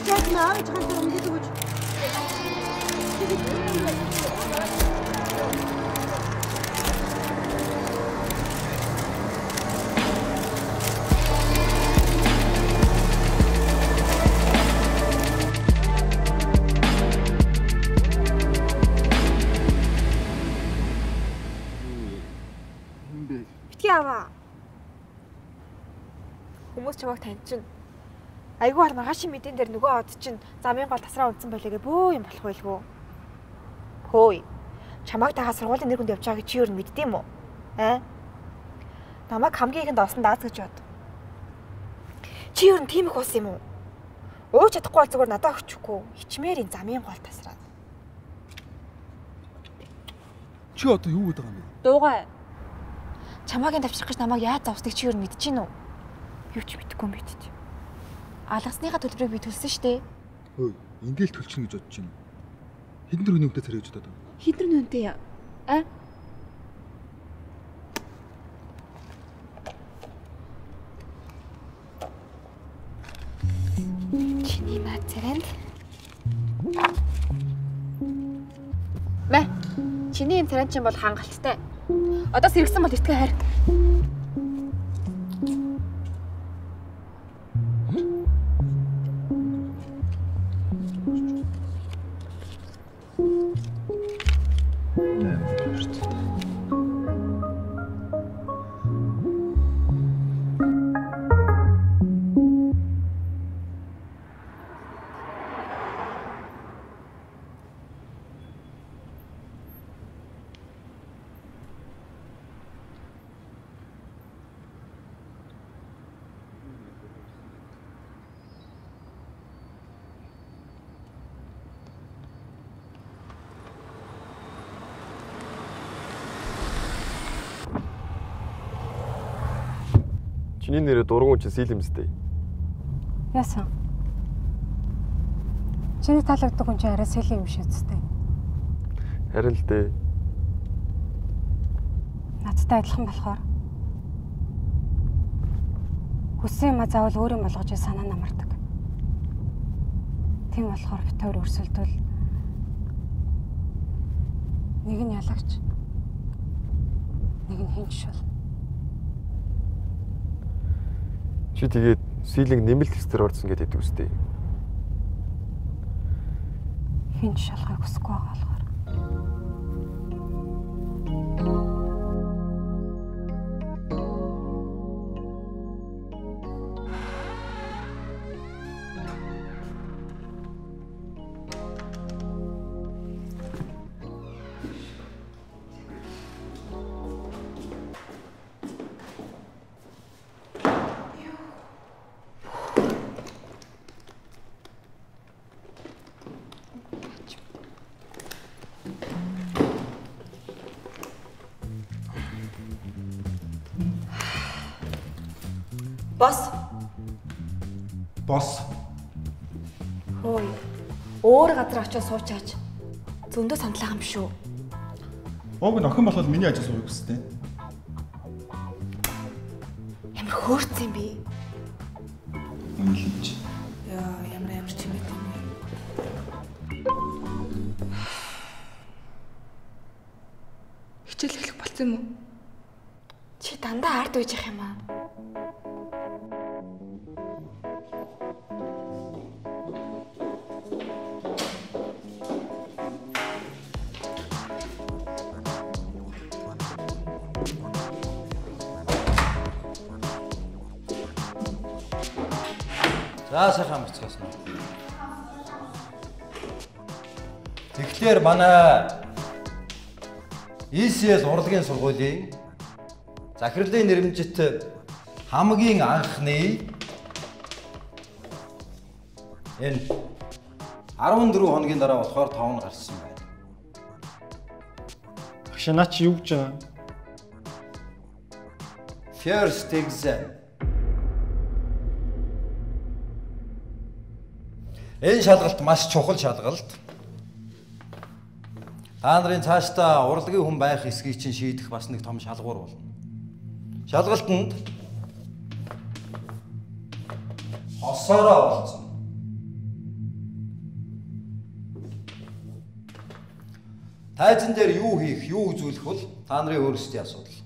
Яг наавч ганцаар ингээд өгч. Аваа. Хүмүүс чамайг таньчин. Айгүй бол маргаашийн мэдэн дээр нөгөө од чинь замын гол тасраа унтсан байлээ бөө юм болох байлгүй. Хөөе. Чамайг дагаа сургуулийн нэр хүнд явж байгаа гэж чи юу мэддэм үү? Намайг хамгийн ихэнд олсон дааз гэж бод. Чи юу тийм их ус юм уу? Ууж чадахгүй бол зүгээр надад өгчихгүй. Хичмээрийн замын гол тасраа. Чи одоо юу гэдэг юм бэ? Дуугай. Чамаагийн тавьчих гэж намайг яаж зовсдгийг чи юу мэдэж гин үү? Юу ч мэдэхгүй юм байт чи. Алгасныхаа төлбөрийг би төлсөн шүү дээ. Хөөе, ингээл төлчихнө гэж бодож байна. Хэдэн төрөний үнэтэй царайж удаад байна? Хэдэн үнэтэй яа? Чиний наад царайнд. Мэ, чиний энэ царайн чинь бол хангалттай. Одоо сэргсэн бол итгэ хайр. Чиний нэрээ дургуун чи сийлэмстэй. Яасан? Чиний таалагддаг хүн чи арай сэлэн юм шиг үстэй. Харин л дээ. Надтай адилхан болохоор хүссэн юм заавал өөр юм болгож санаа намардаг. Тийм болохоор битээр өрсөлдвөл нэг нь ялагч, нэг нь хинч шул. Чи тэгээд сийлэн нэмэлт тестээр орсон гэдэг үстэй. Хинч шалахыг хүсэхгүй байгаа болохоор. Босс. Хөөе. Өөр газар очиж суучаач. Зөндөө сандлаа юм шүү. Ог нь охин болоод миний ажил суух гэжтэй. Ямар хөөрцөн би. Үнэлж. Яа, ямар чимээ юм бэ? Хичээл эхлэх болсон юм уу? Чи дандаа ард үйж явах юм аа. За сайхан амарцгаасан. Тэгэхээр манай ECL урлагийн сургуулийн захирлын нэрмжит хамгийн анхны энэ 14 хоногийн дараа болохоор 5 нь гарсан байна. Багш наа чи юу гэж байгаа? First exam. Энэ шалгалт маш чухал шалгалт. Та нарын цаашдаа урлагийн хүн байх эсгийг чинь шийдэх бас нэг том шалгуур болно. Шалгалтанд хосоороо олцсон. Тайзан дээр юу хийх, юу үзүүлэх бол та нарын өөрсдийн асуудал.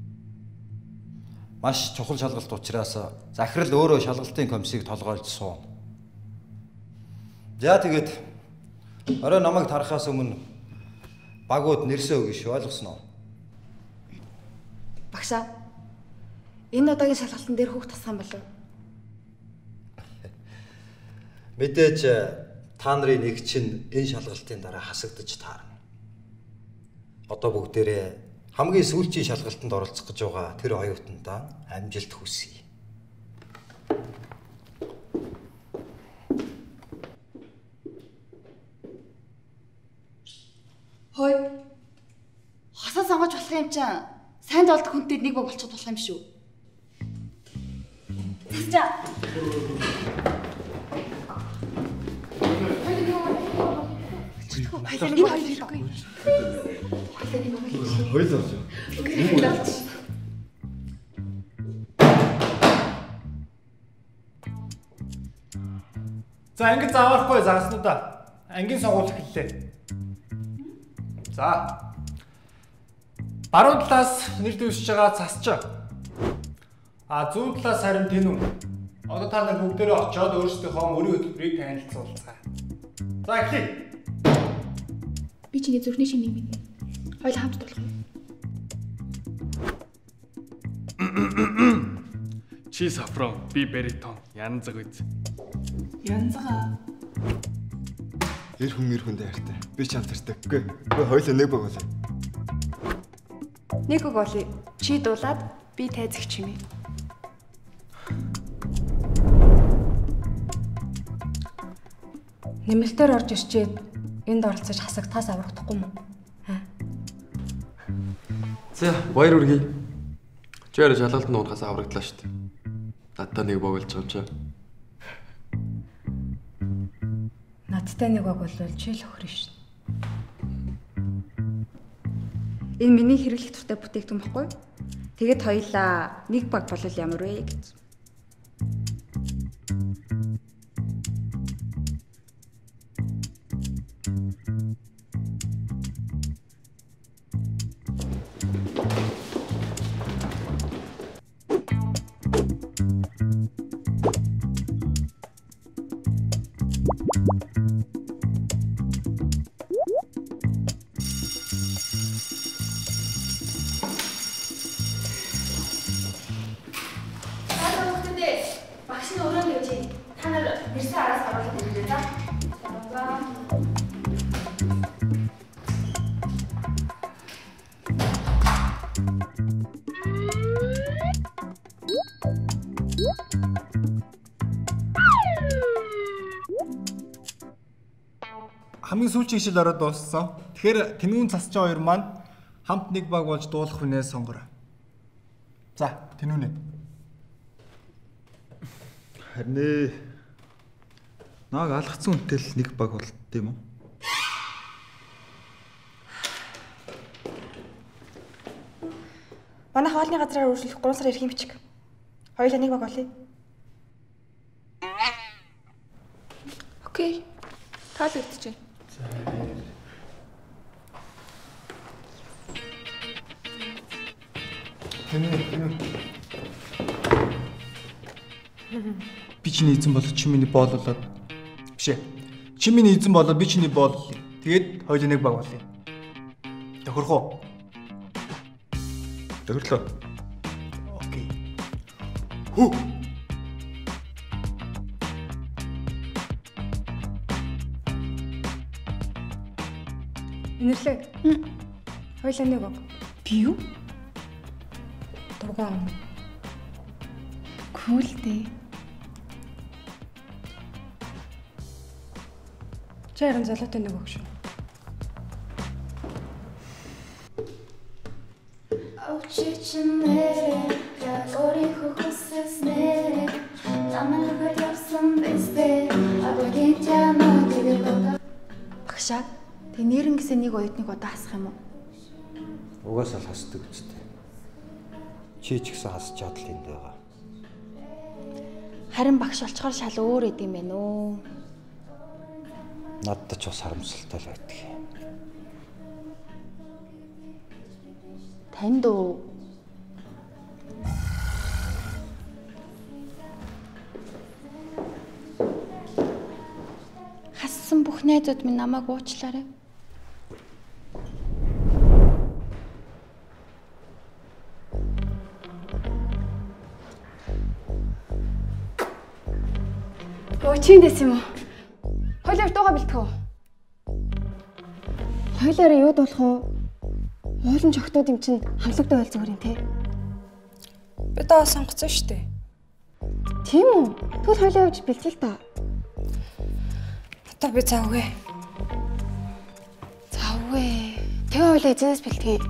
Маш чухал шалгалт учраас захирал өөрөө шалгалтын комиссийг толгойлж сууна. За тэгээд орой намайг тарахаас өмнө багууд нэрсээ өгье шүү, ойлгосноо? Багшаа. Энэ удаагийн шалгалтын дээр хүүхд тассан болов? Мэдээж та нарын нэг чинь энэ шалгалтын дараа хасагдаж таарна. Одоо бүгдээрээ хамгийн сүүлчийн шалгалтанд оролцох гэж байгаа тэр оюутандаа амжилт хүсье. Хөөе. Хасаа сонгож болох юм чинь сайн долд хүнтэй нэг баг болчиход болох юм шүү. За. За ангид зааварахгүй зааснуудаа. Ангийн сонгуул эхэллээ. За. Баруун талаас нэр дэвсэж байгаа цасч. Зүүн талаас харин тэнүү. Одоо та нар бүгдээрээ очиод өөрсдийнхөө мөрийн хөтөлбөрийг танилцуулцгаа. За эхлэе. Би чиний зүрхний шинийг минь. Хоёул хамт болох юм. Чи сафрон, би баритон. Янзаг үз. Янзгаа. Эр хүн дайртай. Би ч хамтартай. Үгүй хоёул нэг баг болоо. Нэг үг болъё. Чи дуулаад би тайзагч юм. Нэмэлтээр орж ирчээд энд оролцож хасагтаас аврахдахгүй юм уу? За, баяр үргэе. Чи яарэ шалгалтанд уунахаас аврагдлаа шүү дээ. Надтай нэг баг болж байгаа юм чи. Надтай нэг баг болвол чи л өхрөн шин. Энэ миний хэрэглэх туртай бүтээгдэхүүн баггүй. Тэгэд хоёлаа нэг баг болвол ямар вэ гэж. Хамгийн сүүлчийн хичээл ороод дууссан. Тэгэхээр Тэнүүн цасчин хоёр маань хамт нэг баг болж дуулах хүнээ сонгоро. За, Тэнүүнэ. Харин нааг алгацсан үнэтэй л нэг баг болд юм уу? Манай хоолны газраар үргэлжлэх 3 сар ирэх юм бичиг. Хоёулаа нэг баг болъё. Окей. Таалагдчихэ. Би чиний эзэн болоод чи миний боол болоод бишээ. Чи миний эзэн болоод би чиний боол болъё. Тэгээд хоёул нэг баг болъё. Тохирох уу? Тохирлоо. Окей. Хүү. Инэрлээ. Хоёулаа нэг баг. Би юу? Дургуун. Кул дээ. Чи харин залуутай нэг баг шүү. Багшаа, тэг нэрнгэсээ нэг оюутныг одоо хасах юм уу? Угаасаа л хасдаг үстэй. Чи ч гэсэн хасч чадал энд байгаа. Харин багш олцохоор шал өөр эд юм байна уу? Надад ч бас харамсалтай л байдаг. Танд уу? Хассан бүх найзууд минь намайг уучлаарай. Чи дэс юм уу? Хойлоор дууга бэлтгэв. Хойлоороо юуд болох уу? Уулын чогтууд юм чинь хамлагтай байл зүгээр юм те. Би даа сонгоцсон шүү дээ. Тийм үү? Тэгвэл хойлоо явж бэлтгэл та. Одоо би завгүй. Завгүй. Тэгээ хойлоо эзэнээс бэлтгэе.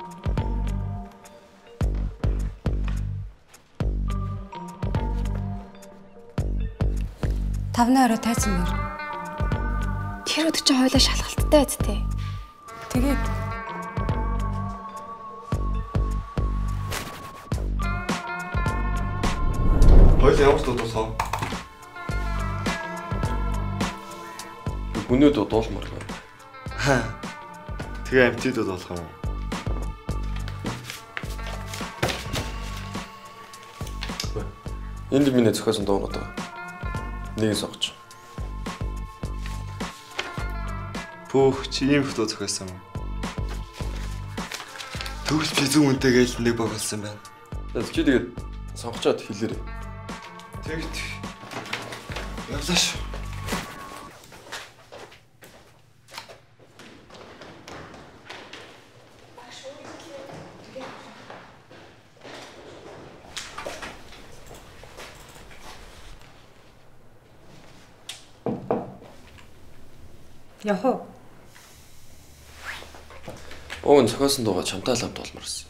Тавны орой тайзан мөр. Тэр өдөр чи хойлоо шалгалттай үсттэй. Тэгээд Хойлоо ямар ч дуудсан. Өнөөд дуулмар байна. Хаа. Тэгээ амтидууд болох юм. Энд миний зохиосон дуунууд байгаа. Нэг сонгоч. Пүүх чи ийм фото зохиосон юм. Тэгвэл би зүүн үнтэй гээл нэг баг болсон байна. Чи тэгээд сонгочоод хэлээрэй. Тэгт. Явлааш. Явах уу? Уун зохиосон дуугаа чамтай л хамт олморсон.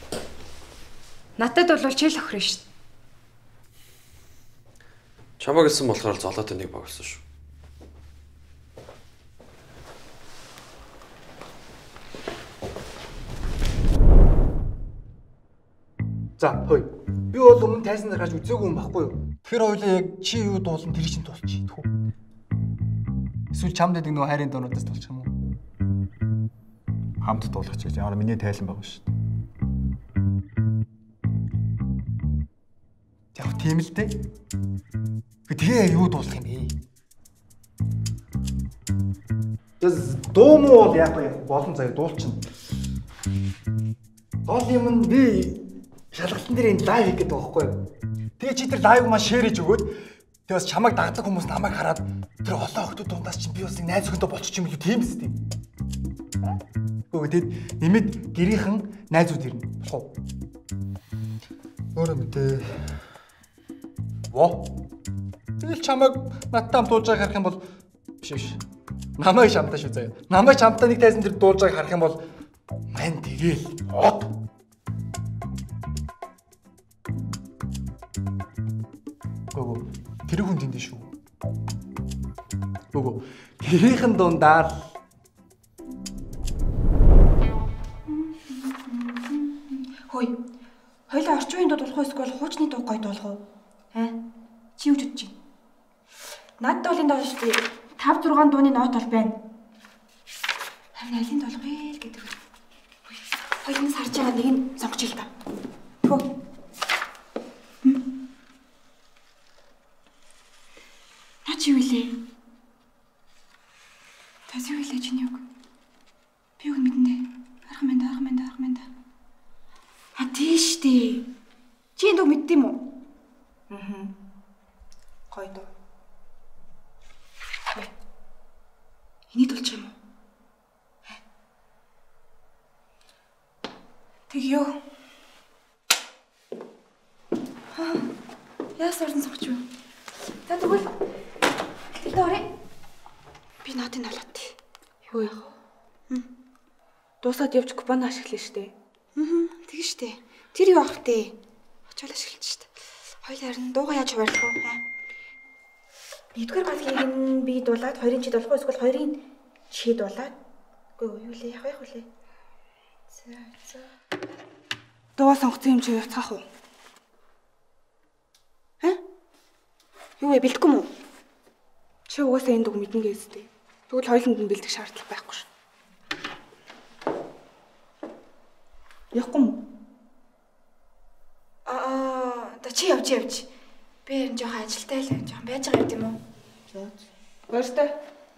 Надад бол чийл охроо шүү дээ. Чамаа гэсэн болохоор золоотой нэг баг болсон шүү. За, хөөе. Би бол өмнө тайсан дээр гарч үзээгүй юм баггүй юу? Тэгэхээр хоёлаа яг чи юу дуулсан тэр чинь тулчих идэх үү? Эсвэл чамд гэдэг нөө хайрын дуунуудаас тулчих юм уу? Хамт дуулах гэж ямар миний тайлан байгаа шүү дээ. Яг тийм л дээ. Тэгээ юу дуулах юм бэ? Дуу муу бол яг болон заяа дуулчихна. Гол юм нь би шалгалтын дээр энэ лайв хийх гэдэг байгаа байхгүй юу? Тэгээ чи тэр лайв маань шеэр хийж өгөөд тэгээ бас чамайг дагдаг хүмүүс намайг хараад тэр олон охтууд дундаас чи би бас нэг найз өхөндөө болчих юм л тийм үстэй. Үгүй тэгэд нэмэд гэрийнхэн найзууд ирнэ. Болох уу? Өөрөө мэдээ. Во. Тэгэл чамайг надтай хамт дуулж байгааг харах юм бол биш. Намайг шамтаа шүү заяа. Намайг чамтай нэг тайзан дээр дуулж байгааг харах юм бол мань тэгэл од. Гөө тэр хүн тэнд шүү. Гөө гэрийнхэн дундаа л Хөөе. Хоёлаа орчин үеийн дууд болох уу эсвэл хуучны дуу гоё дуулах уу? Чи юу бодож байна? Над дуулын доо шүү дээ. 5 6 дууны нот бол байна. Харин алийг дуулах вэ гэдэг. Хоёрын харж байгаа нэг нь сонгож ил та. Хөө. Наа чи юу вэ? Тас юу вэ чиний үг? Би юу мэднэ? Арах мэнда. А тийш дээ. Чи энэ үг мэддэм үү? Гоё доо. Энийг дуулчих юм уу? Тэг ёо. Яас орсон согч юу? За тэгвэл хэлтэлдээ оръё. Би нотын авлаад. Юу яах вэ? Дуусаад явж купон ашиглая штэ. Тэг штэ. Тэр юу ах вэ? Очоол ашиглаж штэ. Хоёул харин дуугаа яаж хуваарлах вэ? Нэгдүгээр балгийг нь би дуулаад хоёрын чи дуулах уу эсвэл хоёрын чи дуулаад. Үгүй юу лээ явах вэ? За. Дуугаа сонгоцсон юм чи явцгаах уу? Юу вэ бэлдэхгүй мүү? Чи угаасаа энэ дуу мэднэ гэстэй. Тэгвэл хоёуланд нь бэлдэх шаардлага байхгүй ш. Явахгүй мó? Одоо чи явж. Би энэ жоохон ажилтай л жоохон байж байгаа юм уу? За. Баяртай.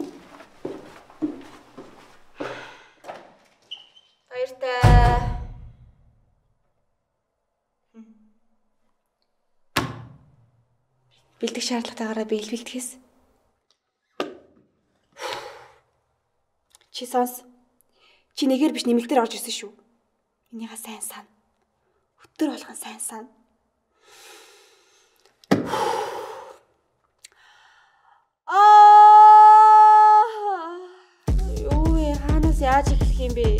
Бэлдэх шаардлагатайгаараа би ил бэлтгэс. Чи сонс. Чи нэгээр биш нэмэлтээр орж ирсэн шүү. Энийгээ сайн сан. Өтөр болгон сайн сан. Юу вэ? Хаанаас яаж эхлэх юм бэ?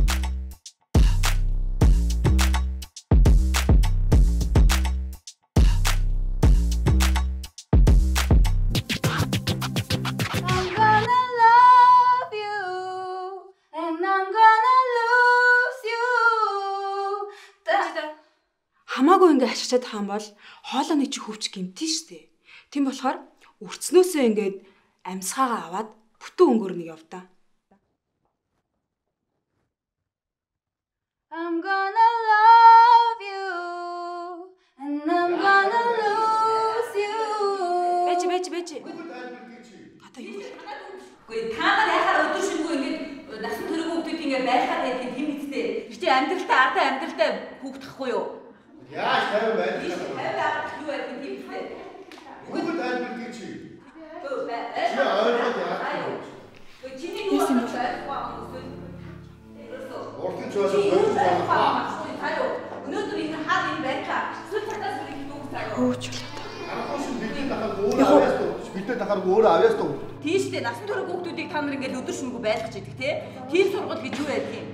Хамаагүй ингээ ашигчаад хаан бол хоолойны чи хөвч гэмтэн штэ. Тийм болохоор өрцнөөсөө ингээд амьсгаагаа аваад бүтэн өнгөөр нэг явдаа. I'm gonna love you and I'm gonna lose you. Бэж. Хата юу? Үгүй та нар яхаар өдөр шөнөгүй ингээд насан туршиг хүүхдүүд ингээд байхад тийм мэдтэй. Гэхдээ амьдралдаа ардаа амьдралдаа хүүхдахгүй юу? Яаж тавь байдаг юм бэ? Юу байх юм бэ? Бүгд айлбар чи. Чи ойлгоод яах вэ? Чиний юу байна? Орчин чаас бүгд байна. Өнөөдөр энэ хаад энэ байдлаа сүл цагдаас нэг дүүгсаа. Хөөч. Бидээ дахаар өөрөө авьяас дуу. Тийштэй насан туршиг хүүхдүүдийг та нар ингээд өдөр шөнөгүй байлгаж идэг те. Тийм сургууль гэж юу байдаг юм?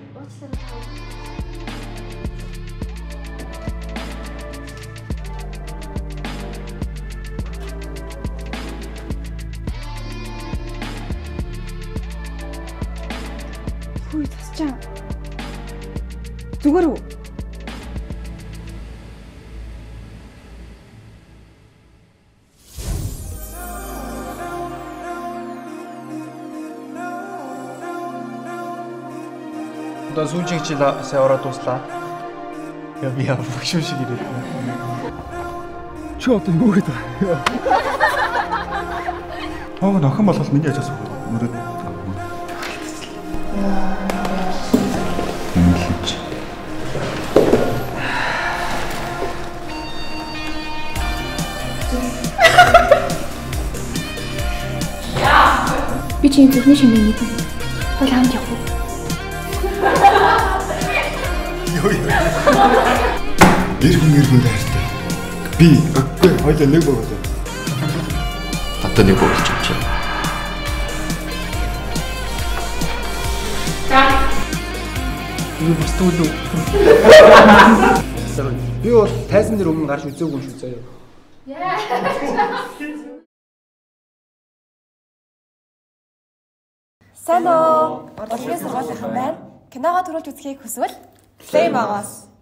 Хүй тасчаа. Зүгээр үү? Одоо сүүжин хичээл сайн ороод дуслаа. Яа бүгшүүн шиг ирээд байна. Чи одоо юу гэдэг вэ? Тоог нь охин болгол миний ажаас мөрөд. Би чинь зөвхөн шинэ нэг. Хоол хамт явах уу? Иргэн дайртай. Би хоёул нэг бөгөөд. Одоо нэг болж байна. юу бостгүй үү? Би бол тайзан дээр өмнө гарч үзээгүй юм шүү заяа. Сайн уу? Урлагийн сургуулийн маань киногоо төрүүлж үзхийг хүсвэл Play магаас